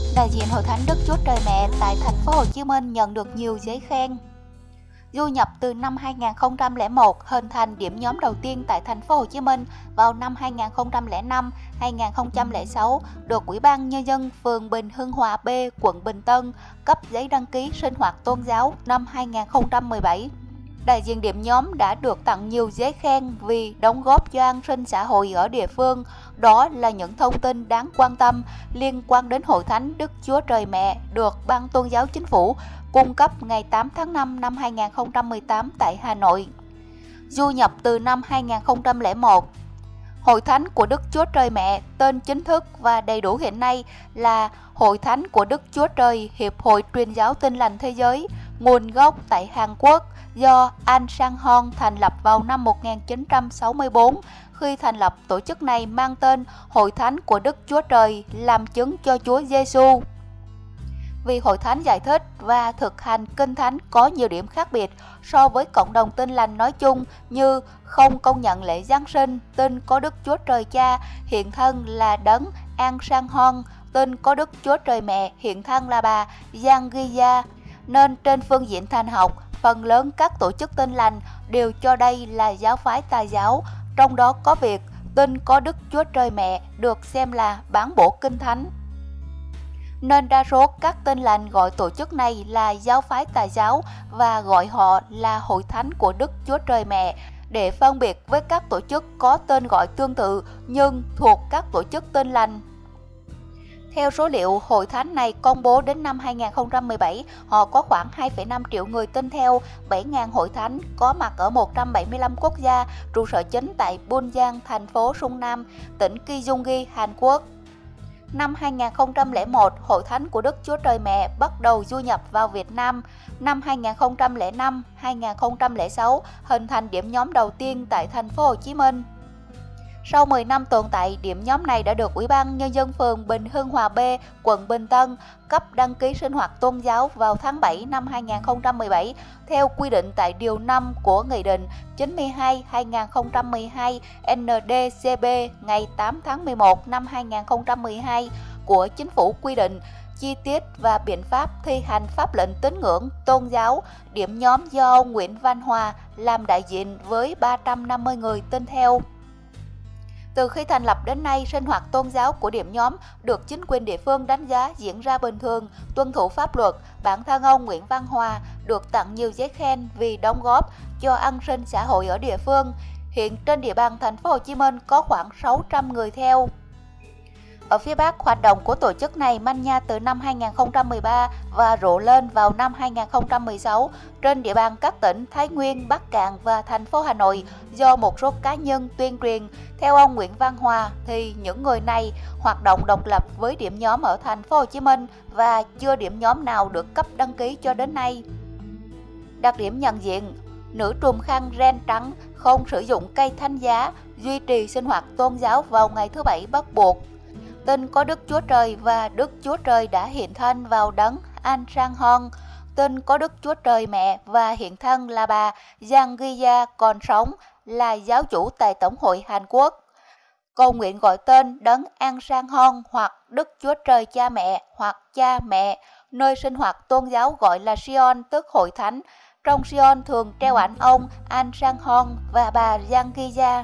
Đại diện Hội Thánh Đức Chúa Trời Mẹ tại thành phố Hồ Chí Minh nhận được nhiều giấy khen. Du nhập từ năm 2001, hình thành điểm nhóm đầu tiên tại thành phố Hồ Chí Minh vào năm 2005, 2006, được Ủy ban Nhân dân phường Bình Hưng Hòa B, quận Bình Tân cấp giấy đăng ký sinh hoạt tôn giáo năm 2017. Đại diện điểm nhóm đã được tặng nhiều giấy khen vì đóng góp cho an sinh xã hội ở địa phương. Đó là những thông tin đáng quan tâm liên quan đến Hội Thánh Đức Chúa Trời Mẹ được Ban Tôn giáo Chính phủ cung cấp ngày 8 tháng 5 năm 2018 tại Hà Nội. Du nhập từ năm 2001. Hội Thánh của Đức Chúa Trời Mẹ, tên chính thức và đầy đủ hiện nay là Hội Thánh của Đức Chúa Trời Hiệp hội Truyền giáo Tin lành Thế giới, nguồn gốc tại Hàn Quốc, do An Sang Hon thành lập vào năm 1964. Khi thành lập, tổ chức này mang tên Hội Thánh của Đức Chúa Trời làm chứng cho Chúa Giêsu. Vì Hội Thánh giải thích và thực hành Kinh Thánh có nhiều điểm khác biệt so với cộng đồng Tin lành nói chung, như không công nhận lễ Giáng sinh, tin có Đức Chúa Trời Cha, hiện thân là Đấng An Sang Hon, tin có Đức Chúa Trời Mẹ, hiện thân là bà Giang Giza. Nên trên phương diện thần học, phần lớn các tổ chức Tin lành đều cho đây là giáo phái tà giáo, trong đó có việc tin có Đức Chúa Trời Mẹ được xem là bán bổ Kinh Thánh. Nên đa số các Tin lành gọi tổ chức này là giáo phái tà giáo và gọi họ là Hội Thánh của Đức Chúa Trời Mẹ để phân biệt với các tổ chức có tên gọi tương tự nhưng thuộc các tổ chức Tin lành. Theo số liệu Hội Thánh này công bố đến năm 2017, họ có khoảng 2,5 triệu người tin theo, 7.000 hội thánh có mặt ở 175 quốc gia, trụ sở chính tại Busan, thành phố Sung Nam, tỉnh Gyeonggi, Hàn Quốc. Năm 2001, Hội Thánh của Đức Chúa Trời Mẹ bắt đầu du nhập vào Việt Nam. Năm 2005, 2006, hình thành điểm nhóm đầu tiên tại thành phố Hồ Chí Minh. Sau 10 năm tồn tại, điểm nhóm này đã được Ủy ban Nhân dân phường Bình Hưng Hòa B, quận Bình Tân cấp đăng ký sinh hoạt tôn giáo vào tháng 7 năm 2017 theo quy định tại Điều 5 của Nghị định 92/2012 NDCB ngày 8 tháng 11 năm 2012 của Chính phủ quy định chi tiết và biện pháp thi hành pháp lệnh tín ngưỡng tôn giáo. Điểm nhóm do ông Nguyễn Văn Hòa làm đại diện với 350 người tin theo. Từ khi thành lập đến nay, sinh hoạt tôn giáo của điểm nhóm được chính quyền địa phương đánh giá diễn ra bình thường, tuân thủ pháp luật. Bản thân ông Nguyễn Văn Hòa được tặng nhiều giấy khen vì đóng góp cho an sinh xã hội ở địa phương. Hiện trên địa bàn thành phố Hồ Chí Minh có khoảng 600 người theo. Ở phía Bắc, hoạt động của tổ chức này manh nha từ năm 2013 và rộ lên vào năm 2016 trên địa bàn các tỉnh Thái Nguyên, Bắc Kạn và thành phố Hà Nội do một số cá nhân tuyên truyền. Theo ông Nguyễn Văn Hòa thì những người này hoạt động độc lập với điểm nhóm ở thành phố Hồ Chí Minh và chưa điểm nhóm nào được cấp đăng ký cho đến nay. Đặc điểm nhận diện: nữ trùm khăn ren trắng, không sử dụng cây thánh giá, duy trì sinh hoạt tôn giáo vào ngày thứ Bảy bắt buộc. Tin có Đức Chúa Trời và Đức Chúa Trời đã hiện thân vào Đấng An Sang Hon. Tin có Đức Chúa Trời Mẹ và hiện thân là bà Giang Giza còn sống, là giáo chủ tại Tổng hội Hàn Quốc. Cầu nguyện gọi tên Đấng An Sang Hon hoặc Đức Chúa Trời Cha Mẹ hoặc Cha Mẹ. Nơi sinh hoạt tôn giáo gọi là Sion, tức Hội Thánh. Trong Sion thường treo ảnh ông An Sang Hon và bà Giang Giza.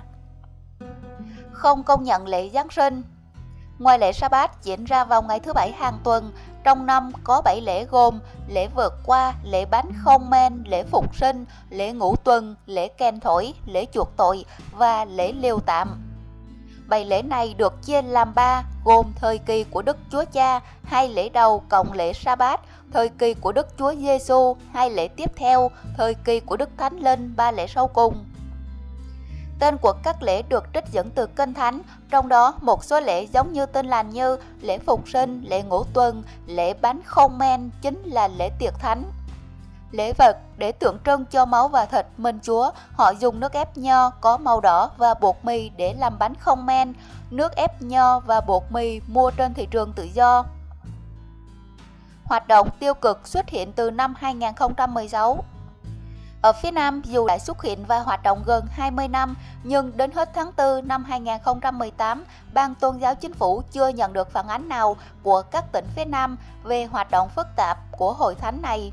Không công nhận lễ Giáng sinh. Ngoài lễ Sa-bát diễn ra vào ngày thứ Bảy hàng tuần, trong năm có 7 lễ gồm lễ vượt qua, lễ bánh không men, lễ phục sinh, lễ ngũ tuần, lễ kèn thổi, lễ chuộc tội và lễ liều tạm. 7 lễ này được chia làm 3, gồm thời kỳ của Đức Chúa Cha, 2 lễ đầu cộng lễ Sa-bát, thời kỳ của Đức Chúa Giêsu, 2 lễ tiếp theo, thời kỳ của Đức Thánh Linh, 3 lễ sau cùng. Tên của các lễ được trích dẫn từ Kinh Thánh, trong đó một số lễ giống như Tin lành như lễ phục sinh, lễ ngũ tuần, lễ bánh không men chính là lễ tiệc thánh. Lễ vật để tượng trưng cho máu và thịt Minh Chúa, họ dùng nước ép nho có màu đỏ và bột mì để làm bánh không men, nước ép nho và bột mì mua trên thị trường tự do. Hoạt động tiêu cực xuất hiện từ năm 2016. Ở phía Nam, dù đã xuất hiện và hoạt động gần 20 năm, nhưng đến hết tháng 4 năm 2018, Ban Tôn giáo Chính phủ chưa nhận được phản ánh nào của các tỉnh phía Nam về hoạt động phức tạp của hội thánh này.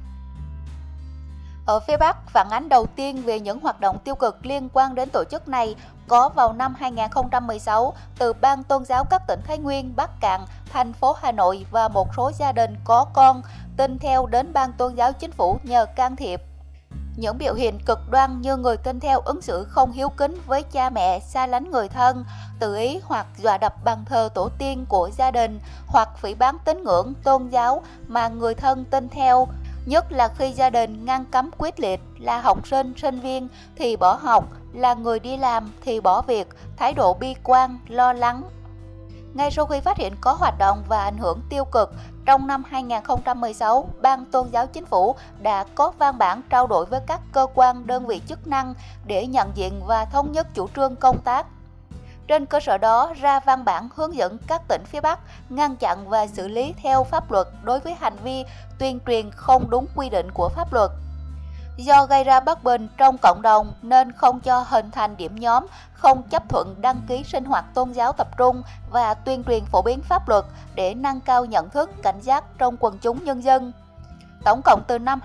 Ở phía Bắc, phản ánh đầu tiên về những hoạt động tiêu cực liên quan đến tổ chức này có vào năm 2016 từ Ban Tôn giáo các tỉnh Thái Nguyên, Bắc Kạn, thành phố Hà Nội và một số gia đình có con tin theo đến Ban Tôn giáo Chính phủ nhờ can thiệp. Những biểu hiện cực đoan như người tin theo ứng xử không hiếu kính với cha mẹ, xa lánh người thân, tự ý hoặc dọa đập bàn thờ tổ tiên của gia đình, hoặc phỉ báng tín ngưỡng, tôn giáo mà người thân tin theo, nhất là khi gia đình ngăn cấm quyết liệt, là học sinh, sinh viên thì bỏ học, là người đi làm thì bỏ việc, thái độ bi quan, lo lắng. Ngay sau khi phát hiện có hoạt động và ảnh hưởng tiêu cực, trong năm 2016, Ban Tôn giáo Chính phủ đã có văn bản trao đổi với các cơ quan đơn vị chức năng để nhận diện và thống nhất chủ trương công tác. Trên cơ sở đó, ra văn bản hướng dẫn các tỉnh phía Bắc ngăn chặn và xử lý theo pháp luật đối với hành vi tuyên truyền không đúng quy định của pháp luật. Do gây ra bất bình trong cộng đồng nên không cho hình thành điểm nhóm, không chấp thuận đăng ký sinh hoạt tôn giáo tập trung và tuyên truyền phổ biến pháp luật để nâng cao nhận thức, cảnh giác trong quần chúng nhân dân. Tổng cộng từ năm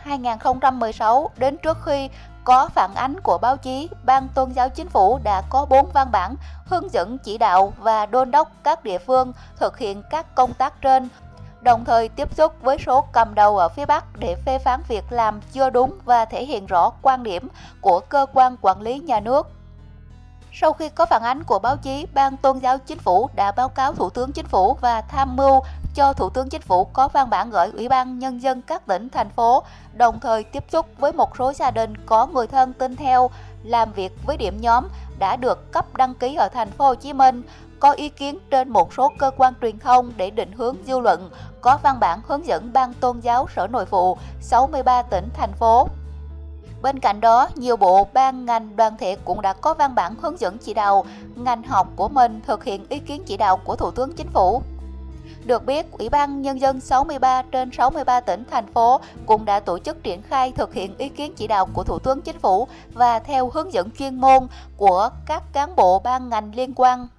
2016 đến trước khi có phản ánh của báo chí, Ban Tôn giáo Chính phủ đã có 4 văn bản hướng dẫn chỉ đạo và đôn đốc các địa phương thực hiện các công tác trên, đồng thời tiếp xúc với số cầm đầu ở phía Bắc để phê phán việc làm chưa đúng và thể hiện rõ quan điểm của cơ quan quản lý nhà nước. Sau khi có phản ánh của báo chí, Ban Tôn giáo Chính phủ đã báo cáo Thủ tướng Chính phủ và tham mưu cho Thủ tướng Chính phủ có văn bản gửi Ủy ban Nhân dân các tỉnh, thành phố, đồng thời tiếp xúc với một số gia đình có người thân tin theo, làm việc với điểm nhóm đã được cấp đăng ký ở thành phố Hồ Chí Minh, có ý kiến trên một số cơ quan truyền thông để định hướng dư luận, có văn bản hướng dẫn Ban Tôn giáo Sở Nội vụ 63 tỉnh, thành phố. Bên cạnh đó, nhiều bộ, ban, ngành, đoàn thể cũng đã có văn bản hướng dẫn chỉ đạo ngành học của mình thực hiện ý kiến chỉ đạo của Thủ tướng Chính phủ. Được biết, Ủy ban Nhân dân 63 trên 63 tỉnh, thành phố cũng đã tổ chức triển khai thực hiện ý kiến chỉ đạo của Thủ tướng Chính phủ và theo hướng dẫn chuyên môn của các cán bộ ban ngành liên quan.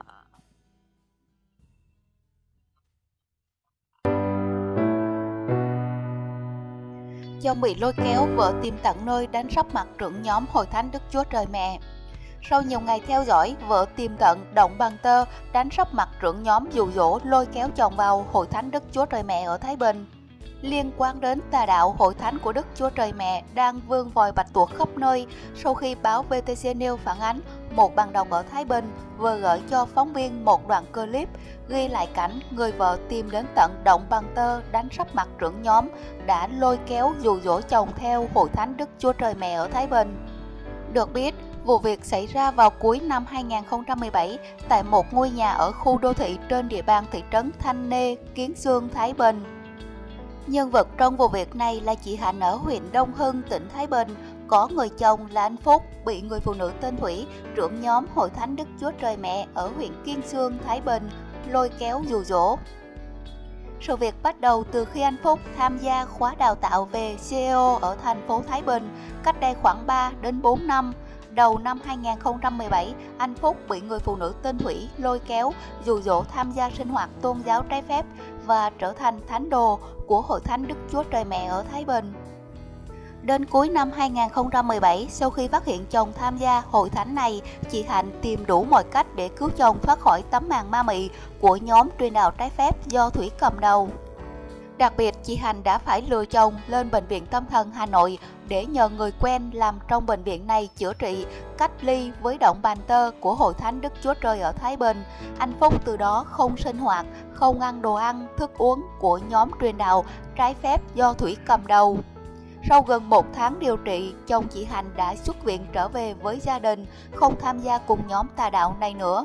Chồng bị lôi kéo, vợ tìm tận nơi đánh sấp mặt trưởng nhóm Hội Thánh Đức Chúa Trời Mẹ. Sau nhiều ngày theo dõi, vợ tìm tận động bàn tơ đánh sấp mặt trưởng nhóm dụ dỗ lôi kéo chồng vào Hội Thánh Đức Chúa Trời Mẹ ở Thái Bình. Liên quan đến tà đạo Hội Thánh của Đức Chúa Trời Mẹ đang vương vòi bạch tuộc khắp nơi sau khi báo VTC News phản ánh một bạn đồng ở Thái Bình vừa gửi cho phóng viên một đoạn clip ghi lại cảnh người vợ tìm đến tận động bàn tơ đánh sấp mặt trưởng nhóm đã lôi kéo dụ dỗ chồng theo Hội Thánh Đức Chúa Trời Mẹ ở Thái Bình. Được biết, vụ việc xảy ra vào cuối năm 2017 tại một ngôi nhà ở khu đô thị trên địa bàn thị trấn Thanh Nê, Kiến Xương, Thái Bình. Nhân vật trong vụ việc này là chị Hạnh ở huyện Đông Hưng, tỉnh Thái Bình, có người chồng là anh Phúc bị người phụ nữ tên Thủy, trưởng nhóm Hội Thánh Đức Chúa Trời Mẹ ở huyện Kiên Xương, Thái Bình, lôi kéo dụ dỗ. Sự việc bắt đầu từ khi anh Phúc tham gia khóa đào tạo về CEO ở thành phố Thái Bình cách đây khoảng 3 đến 4 năm. Đầu năm 2017, anh Phúc bị người phụ nữ tên Thủy lôi kéo, dụ dỗ tham gia sinh hoạt tôn giáo trái phép và trở thành thánh đồ của Hội Thánh Đức Chúa Trời Mẹ ở Thái Bình. Đến cuối năm 2017, sau khi phát hiện chồng tham gia hội thánh này, chị Hạnh tìm đủ mọi cách để cứu chồng thoát khỏi tấm màn ma mị của nhóm truyền đạo trái phép do Thủy cầm đầu. Đặc biệt, chị Hạnh đã phải lừa chồng lên Bệnh viện Tâm thần Hà Nội để nhờ người quen làm trong bệnh viện này chữa trị, cách ly với động bàn tơ của Hội Thánh Đức Chúa Trời ở Thái Bình. Anh Phúc từ đó không sinh hoạt, không ăn đồ ăn, thức uống của nhóm truyền đạo trái phép do Thủy cầm đầu. Sau gần 1 tháng điều trị, chồng chị Hạnh đã xuất viện trở về với gia đình, không tham gia cùng nhóm tà đạo này nữa.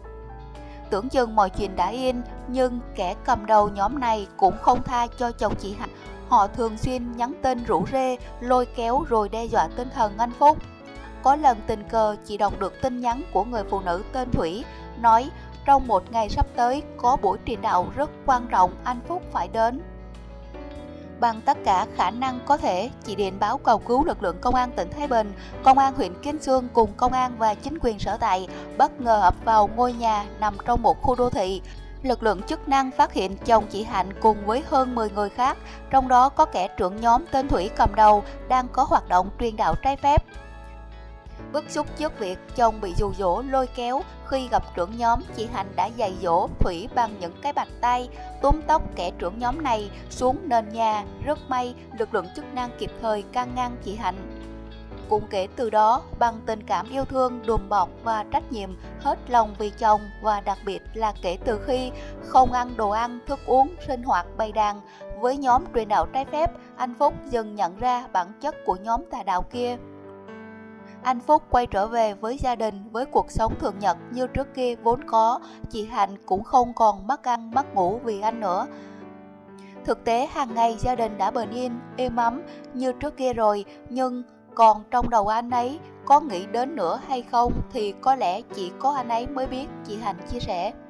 Tưởng chừng mọi chuyện đã yên, nhưng kẻ cầm đầu nhóm này cũng không tha cho chồng chị Hạnh. Họ thường xuyên nhắn tin rủ rê, lôi kéo rồi đe dọa tinh thần anh Phúc. Có lần tình cờ chị đọc được tin nhắn của người phụ nữ tên Thủy, nói trong một ngày sắp tới có buổi truyền đạo rất quan trọng anh Phúc phải đến. Bằng tất cả khả năng có thể, chị điện báo cầu cứu lực lượng công an tỉnh Thái Bình, công an huyện Kiến Xương cùng công an và chính quyền sở tại bất ngờ ập vào ngôi nhà nằm trong một khu đô thị. Lực lượng chức năng phát hiện chồng chị Hạnh cùng với hơn 10 người khác, trong đó có kẻ trưởng nhóm tên Thủy cầm đầu đang có hoạt động truyền đạo trái phép. Bức xúc trước việc chồng bị dụ dỗ lôi kéo, khi gặp trưởng nhóm, chị Hạnh đã giày dỗ Thủy bằng những cái bạt tay, túm tóc kẻ trưởng nhóm này xuống nền nhà. Rất may, lực lượng chức năng kịp thời can ngăn chị Hạnh. Cũng kể từ đó, bằng tình cảm yêu thương, đùm bọc và trách nhiệm hết lòng vì chồng, và đặc biệt là kể từ khi không ăn đồ ăn, thức uống, sinh hoạt bày đàn với nhóm truyền đạo trái phép, anh Phúc dần nhận ra bản chất của nhóm tà đạo kia. Anh Phúc quay trở về với gia đình, với cuộc sống thường nhật như trước kia vốn có. Chị Hạnh cũng không còn mất ăn mất ngủ vì anh nữa. Thực tế hàng ngày gia đình đã bình yên, êm ấm như trước kia rồi, nhưng còn trong đầu anh ấy có nghĩ đến nữa hay không thì có lẽ chỉ có anh ấy mới biết, chị Hạnh chia sẻ.